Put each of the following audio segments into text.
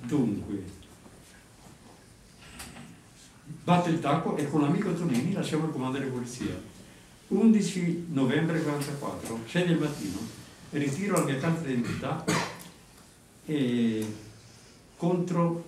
Dunque, batte il tacco e con l'amico Tonini lasciamo il comando della polizia. 11 novembre 44, 6 del mattino, ritiro la mia carta d'identità e contro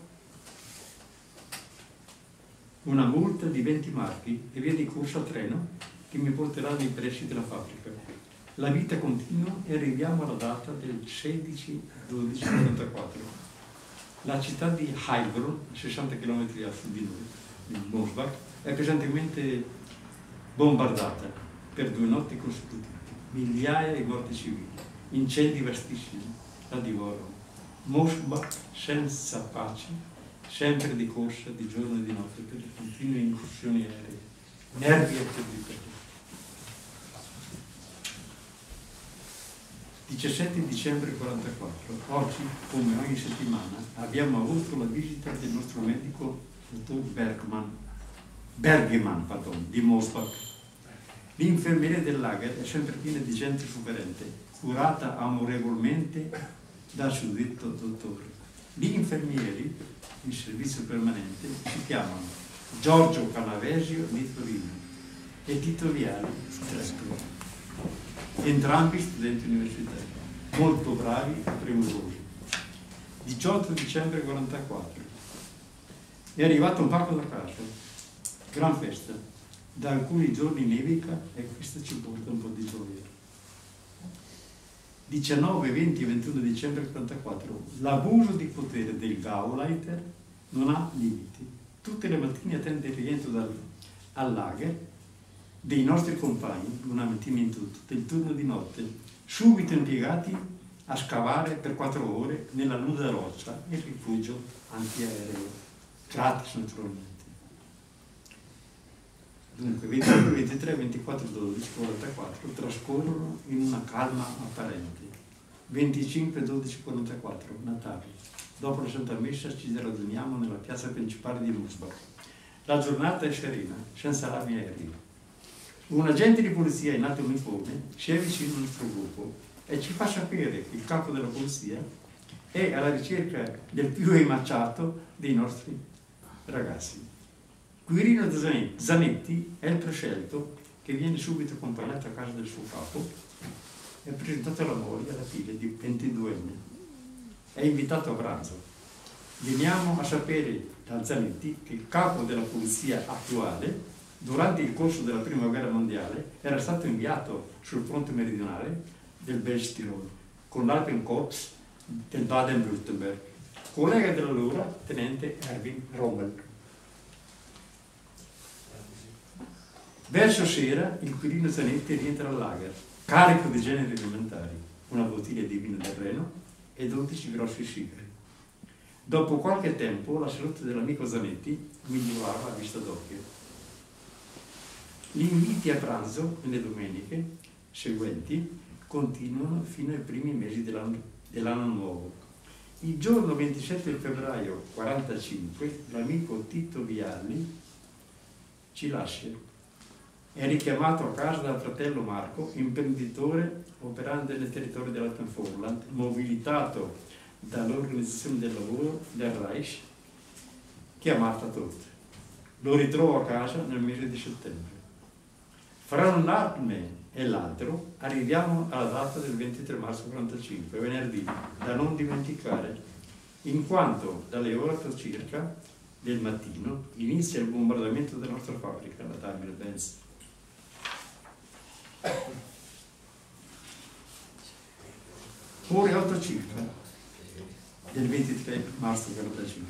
una multa di 20 marchi e via di corsa a treno che mi porterà nei pressi della fabbrica. La vita continua e arriviamo alla data del 16/12/44. La città di Heilbronn, a 60 km a sud di noi, in Mosbach, è pesantemente bombardata per 2 notti consecutive. Migliaia di morti civili, incendi vastissimi, la divorano. Mosbach senza pace, sempre di corsa di giorno e di notte per le continue incursioni aeree, nervi e perdite. 17 dicembre 44, oggi come ogni settimana abbiamo avuto la visita del nostro medico dottor Bergemann di Mosbach. L'infermiera del lager è sempre piena di gente sofferente, curata amorevolmente dal suddetto dottore. Gli infermieri in servizio permanente si chiamano Giorgio Canavesio di Torino e Tito Viali di Trento, entrambi studenti universitari, molto bravi e premurosi. 18 dicembre 44, è arrivato un pacco da casa, gran festa, da alcuni giorni nevica e questo ci porta un po' di gioia. 19, 20 e 21 dicembre 44, l'abuso di potere del Gauleiter non ha limiti. Tutte le mattine attende il rientro al lager dei nostri compagni, una mattina in tutto, del turno di notte, subito impiegati a scavare per 4 ore nella nuda roccia il rifugio antiaereo, gratis naturalmente. Dunque, 22, 23, 24, 12, 44 trascorrono in una calma apparente. 25, 12, 44, Natale. Dopo la Santa Messa ci raduniamo nella piazza principale di Mosbach. La giornata è serena, senza armi aeree. Un agente di polizia in alto uniforme si avvicina al nostro gruppo e ci fa sapere che il capo della polizia è alla ricerca del più emaciato dei nostri ragazzi. Quirino Zanetti è il prescelto che viene subito accompagnato a casa del suo capo e presentato alla moglie, alla figlia di 22enne. È invitato a pranzo. Veniamo a sapere da Zanetti che il capo della polizia attuale, durante il corso della Prima Guerra Mondiale, era stato inviato sul fronte meridionale del Westtirol con l'Alpenkorps del Baden-Württemberg, collega dell'allora tenente Erwin Rommel. Verso sera il Quirino Zanetti rientra al lager, carico di generi alimentari, una bottiglia di vino del Reno e 12 grossi sigari. Dopo qualche tempo la salute dell'amico Zanetti migliorava a vista d'occhio. Gli inviti a pranzo nelle domeniche seguenti continuano fino ai primi mesi dell'anno nuovo. Il giorno 27 febbraio 45 l'amico Tito Vialli ci lascia. È richiamato a casa dal fratello Marco, imprenditore operante nel territorio dell'Alpenvorland, mobilitato dall'Organizzazione del Lavoro del Reich, chiamata TOT. Lo ritrovo a casa nel mese di settembre. Fra un anno e l'altro arriviamo alla data del 23 marzo 45, venerdì, da non dimenticare, in quanto dalle ore 8 circa del mattino inizia il bombardamento della nostra fabbrica, la Daimler-Benz. Ore 8 circa del 23 marzo 45.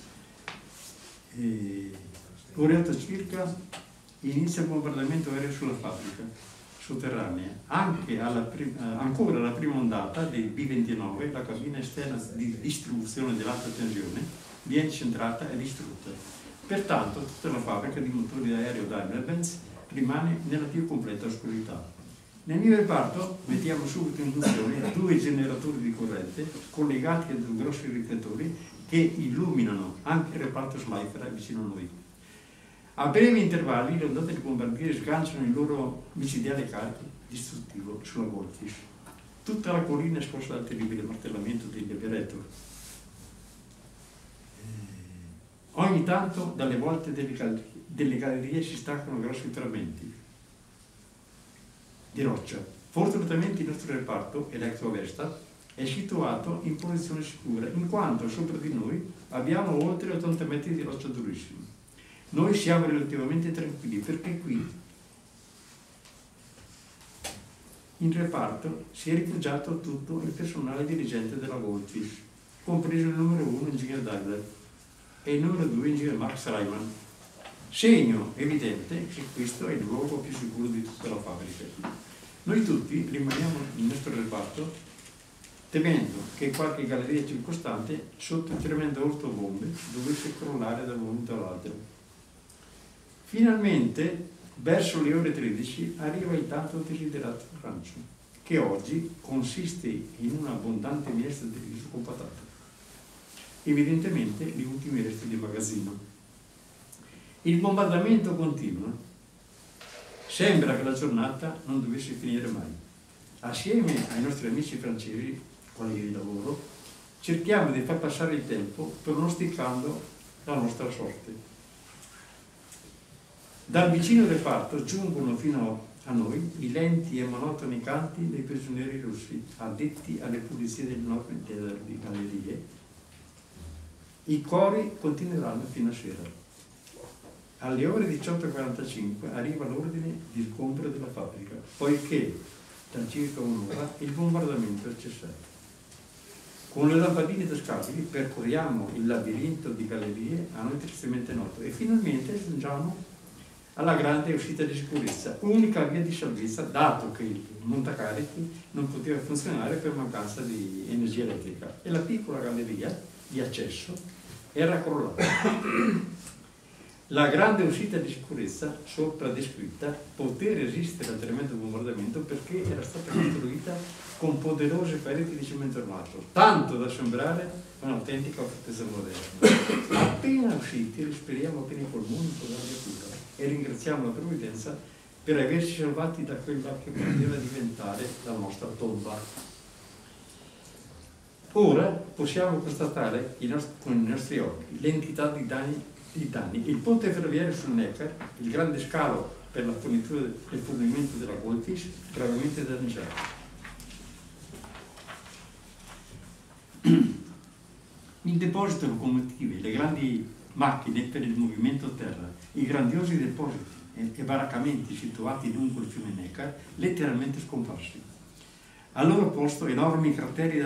Ore 8 circa inizia il bombardamento aereo sulla fabbrica sotterranea. Ancora la prima ondata dei B-29, la cabina esterna di distribuzione dell'alta tensione, viene centrata e distrutta. Pertanto tutta la fabbrica di motori d'aereo Daimler-Benz rimane nella più completa oscurità. Nel mio reparto mettiamo subito in funzione 2 generatori di corrente collegati a 2 grossi riflettori che illuminano anche il reparto Schleifer vicino a noi. A brevi intervalli le ondate di bombardieri sganciano il loro micidiale carico distruttivo sulla Goldfish. Tutta la collina è scossa dal terribile martellamento degli Liberator. intanto dalle volte delle gallerie si staccano grossi frammenti di roccia. Fortunatamente il nostro reparto, Electro Versta, è situato in posizione sicura, in quanto sopra di noi abbiamo oltre 80 metri di roccia durissima. Noi siamo relativamente tranquilli perché qui in reparto si è rifugiato tutto il personale dirigente della Goldfish, compreso il numero 1 ingegner Dagler e il numero 2 ingegner Max Reimann. Segno evidente che questo è il luogo più sicuro di tutta la fabbrica. Noi tutti rimaniamo nel nostro reparto temendo che qualche galleria circostante sotto il tremendo urto bombe dovesse crollare da un momento all'altro. Finalmente, verso le ore 13, arriva il tanto desiderato pranzo, che oggi consiste in un'abbondante minestra di riso con patate. Evidentemente gli ultimi resti di magazzino. Il bombardamento continua. Sembra che la giornata non dovesse finire mai. Assieme ai nostri amici francesi, colleghi di lavoro, cerchiamo di far passare il tempo pronosticando la nostra sorte. Dal vicino reparto giungono fino a noi i lenti e monotoni canti dei prigionieri russi, addetti alle pulizie delle enormi gallerie. I cori continueranno fino a sera. Alle ore 18:45 arriva l'ordine di sgombero della fabbrica, poiché da circa un'ora il bombardamento è cessato. Con le lampadine tascabili percorriamo il labirinto di gallerie a noi tristemente noto e finalmente giungiamo alla grande uscita di sicurezza, unica via di salvezza, dato che il montacarichi non poteva funzionare per mancanza di energia elettrica e la piccola galleria di accesso era crollata. La grande uscita di sicurezza, sopra descritta, poté resistere al tremendo bombardamento perché era stata costruita con poderose pareti di cemento armato, tanto da sembrare un'autentica fortezza moderna. Appena usciti respiriamo pieni polmoni con l'aria pura e ringraziamo la provvidenza per averci salvati da quella che poteva diventare la nostra tomba. Ora possiamo constatare con i nostri occhi l'entità di danni. Il ponte ferroviario sul Neckar, il grande scalo per la fornitura e fornimento della Goldfish, gravemente danneggiato. Il deposito locomotive, le grandi macchine per il movimento terra, i grandiosi depositi e baraccamenti situati lungo il fiume Neckar, letteralmente scomparsi. Al loro posto enormi crateri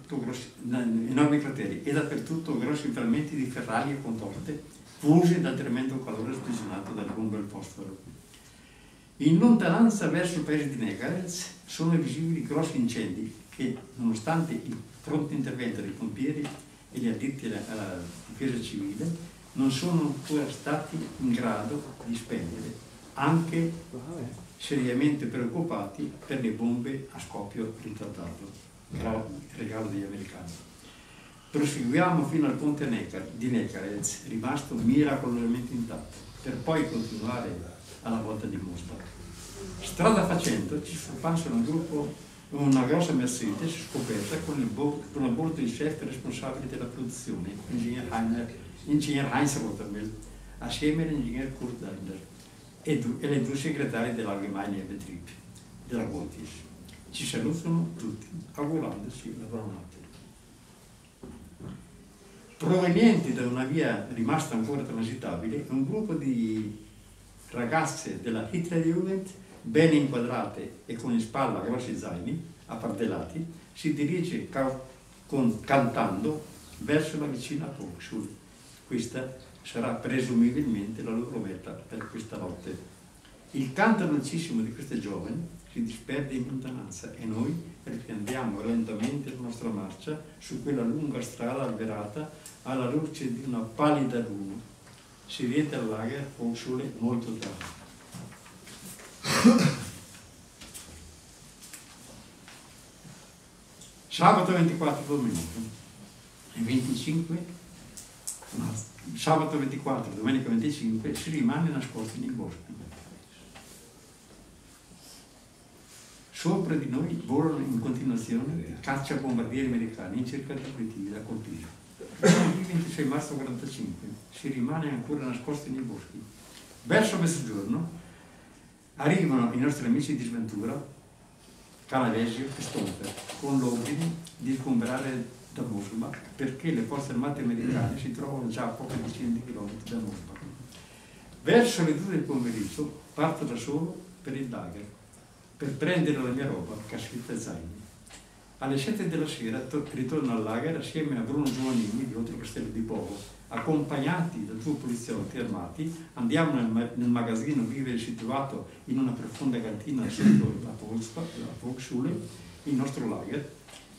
e dappertutto grossi frammenti di ferraie contorte, fusi dal tremendo calore sprigionato dal bombe al fosforo. In lontananza verso il paese di Negarez sono visibili grossi incendi che, nonostante il pronto intervento dei pompieri e gli addetti alla difesa civile, non sono ancora stati in grado di spegnere, anche seriamente preoccupati per le bombe a scoppio ritardato, regalo degli americani. Proseguiamo fino al ponte di Negarez, rimasto miracolosamente intatto, per poi continuare alla volta di Mostar. Strada facendo ci sorpassano una grossa Mercedes scoperta con a bordo il chef responsabile della produzione, ingegner Heinz Rottermel, assieme all'ingegner Kurt Daimler e le due segretarie dell'Allgemeine Betrieb della Goldfish. Ci salutano tutti, augurandosi la buonanotte. Provenienti da una via rimasta ancora transitabile, un gruppo di ragazze della Hitlerjugend, ben inquadrate e con in spalla grossi zaini appardellati, si dirige cantando verso la vicina Volksschule. Questa sarà presumibilmente la loro meta per questa notte. Il canto dolcissimo di queste giovani si disperde in lontananza e noi riprendiamo lentamente la nostra marcia su quella lunga strada alberata alla luce di una pallida luna. Si vede al lager Volksschule molto tardi. Sabato 24 domenica e 25, sabato 24, domenica 25 si rimane nascosti nei boschi. Sopra di noi volano in continuazione cacciabombardieri americani in cerca di obiettivi da colpire. Venerdì 26 marzo 45 si rimane ancora nascosti nei boschi. Verso mezzogiorno arrivano i nostri amici di sventura, Canavesio e Stonfer, con l'ordine di sgomberare da Mosba perché le forze armate americane si trovano già a poche decine di chilometri da Mosba. Verso le 2 del pomeriggio parto da solo per il lager per prendere la mia roba, cassetta e zaini. Alle 7 della sera ritorno al lager assieme a Bruno Giovannini di Oltre Castello di Povo. Accompagnati da 2 poliziotti armati andiamo nel magazzino vivere situato in una profonda cantina sotto la Volksschule, il nostro lager.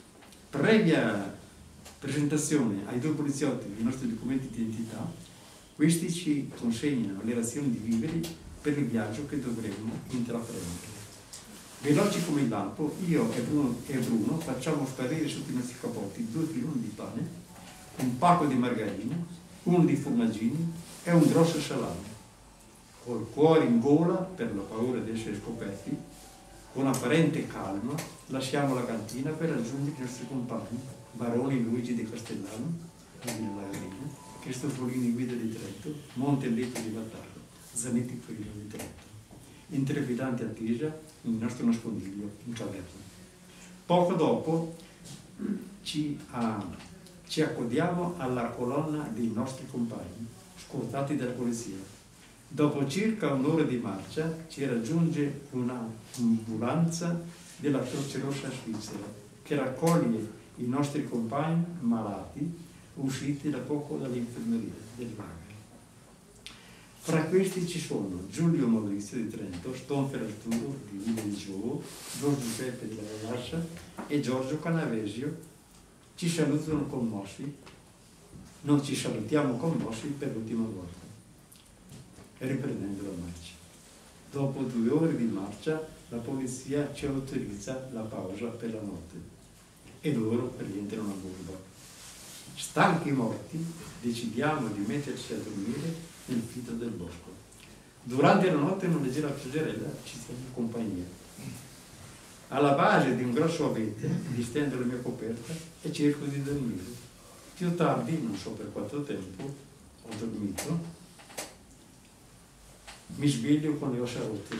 Previa presentazione ai 2 poliziotti dei nostri documenti di identità, questi ci consegnano le razioni di viveri per il viaggio che dovremmo intraprendere. Veloci come il lampo, io e Bruno facciamo sparire sotto i nostri capotti 2 filoni di pane, un pacco di margarine, uno di formaggini e un grosso salame. Col cuore in gola per la paura di essere scoperti, con apparente calma lasciamo la cantina per raggiungere i nostri compagni, Baroni Luigi di Castellano, Villa Lagarina, Cristofolini guida di Trento, Montelletto di Vattarlo, Zanetti Torino di Trento. In trepidante attesa, il nostro nascondiglio in caverna. Poco dopo ci accodiamo alla colonna dei nostri compagni, scortati dalla polizia. Dopo circa un'ora di marcia ci raggiunge un'ambulanza della Croce Rossa svizzera che raccoglie i nostri compagni malati usciti da poco dall'infermeria del lager. Fra questi ci sono Giulio Maurizio di Trento, Stonfer Arturo di Villa di Giovo, Don Giuseppe della Galascia e Giorgio Canavesio. Ci salutano commossi, non ci salutiamo commossi per l'ultima volta. E riprendendo la marcia. Dopo 2 ore di marcia la polizia ci autorizza la pausa per la notte e loro rientrano a Mosba. Stanchi morti decidiamo di metterci a dormire nel fido del bosco. Durante la notte una leggera pioggerella ci tiene compagnia. Alla base di un grosso abete distendo la mia coperta e cerco di dormire. Più tardi, non so per quanto tempo, ho dormito, mi sveglio con le ossa rotte.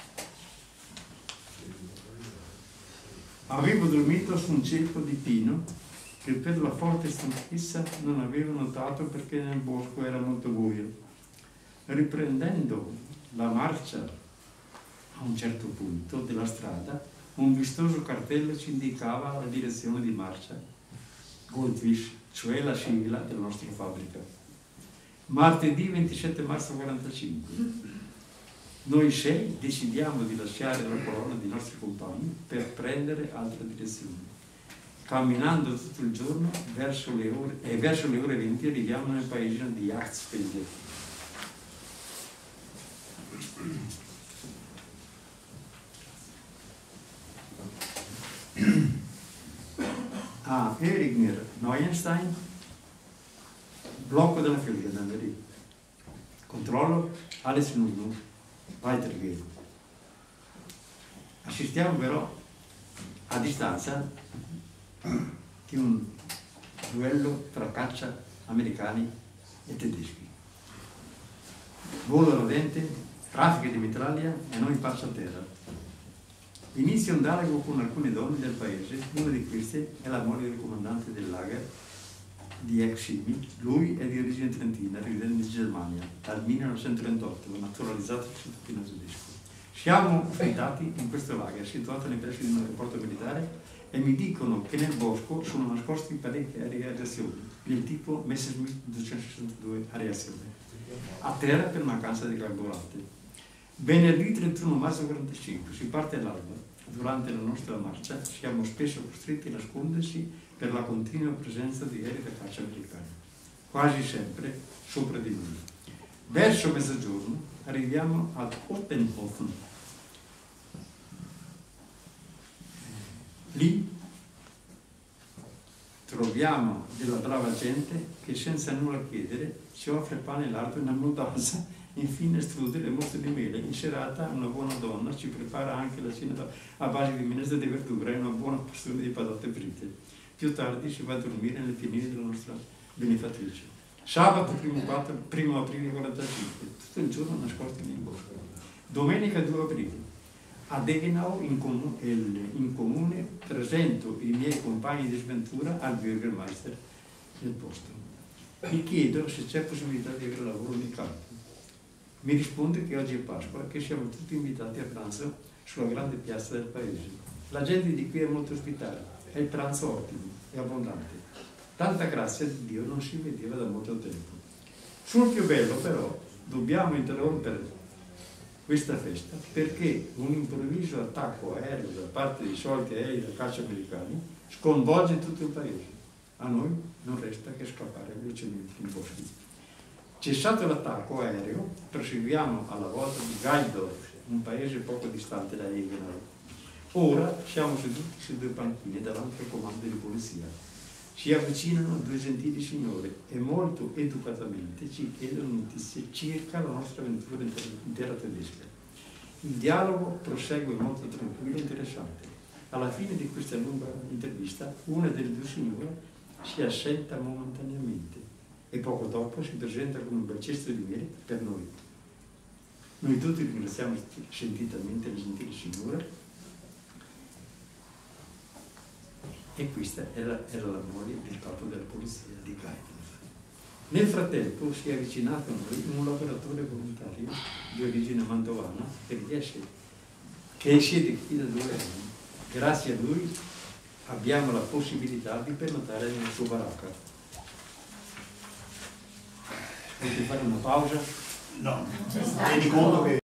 Avevo dormito su un ceppo di pino che per la forte stanchezza non avevo notato perché nel bosco era molto buio. Riprendendo la marcia a un certo punto della strada, un vistoso cartello ci indicava la direzione di marcia, Goldfish, cioè la sigla della nostra fabbrica. Martedì 27 marzo 45. Noi 6 decidiamo di lasciare la colonna dei nostri compagni per prendere altre direzioni. Camminando tutto il giorno verso le ore 20 arriviamo nel paesino di Jagdfelde. A Erigner Neuenstein, blocco della Felgendannerie. Controllo Alex Nunu, weitergehen. Assistiamo però a distanza di un duello tra caccia americani e tedeschi. Volo ardente, traffico di mitraglia e noi passa a terra. Inizia un dialogo con alcune donne del paese, una di queste è la moglie del comandante del lager di Eximi. Lui è di origine trentina, residente in Germania, dal 1938, naturalizzato cittadino tedesco. Siamo ospitati in questo lager, situato nei pressi di un aeroporto militare, e mi dicono che nel bosco sono nascosti parecchi aerei a reazione, del tipo Messerschmitt 262 a reazione, a terra per mancanza di carburante. Venerdì 31 marzo 45 si parte all'alba. Durante la nostra marcia siamo spesso costretti a nascondersi per la continua presenza di aerei da caccia americani, quasi sempre sopra di noi. Verso mezzogiorno arriviamo ad Ottenhofen. Lì troviamo della brava gente che senza nulla chiedere ci offre pane e lardo in abbondanza. Infine strudel e molte di mele. In serata una buona donna ci prepara anche la cena a base di minestra di verdura e una buona porzione di patate fritte. Più tardi si va a dormire nel pianile della nostra benefattrice. Sabato 1 aprile 45, tutto il giorno nascosto in bosco. Domenica 2 aprile, a Degenau in comune presento i miei compagni di sventura al Bürgermeister del posto. Mi chiedo se c'è possibilità di avere lavoro nel campo. Mi risponde che oggi è Pasqua e che siamo tutti invitati a pranzo sulla grande piazza del paese. La gente di qui è molto ospitale, è il pranzo ottimo e abbondante. Tanta grazia di Dio non si vedeva da molto tempo. Sul più bello però dobbiamo interrompere questa festa perché un improvviso attacco aereo da parte dei soliti aerei da caccia americani sconvolge tutto il paese. A noi non resta che scappare velocemente in boschi. Cessato l'attacco aereo, proseguiamo alla volta di Geildorf, un paese poco distante da Egenau. Ora siamo seduti su 2 panchine davanti al comando di polizia. Si avvicinano 2 gentili signore e molto educatamente ci chiedono notizie circa la nostra avventura in terra tedesca. Il dialogo prosegue molto tranquillo e interessante. Alla fine di questa lunga intervista, una delle 2 signore si assenta momentaneamente e poco dopo si presenta con un bel cesto di miele per noi. Noi tutti ringraziamo sentitamente le gentili signore. E questa era la moglie del capo della polizia di Geildorf. Nel frattempo si è avvicinato a noi un lavoratore volontario di origine mantovana che siede qui da 2 anni. Grazie a lui abbiamo la possibilità di pernotare nel suo baracca. Volete fare una pausa? No, tieni conto che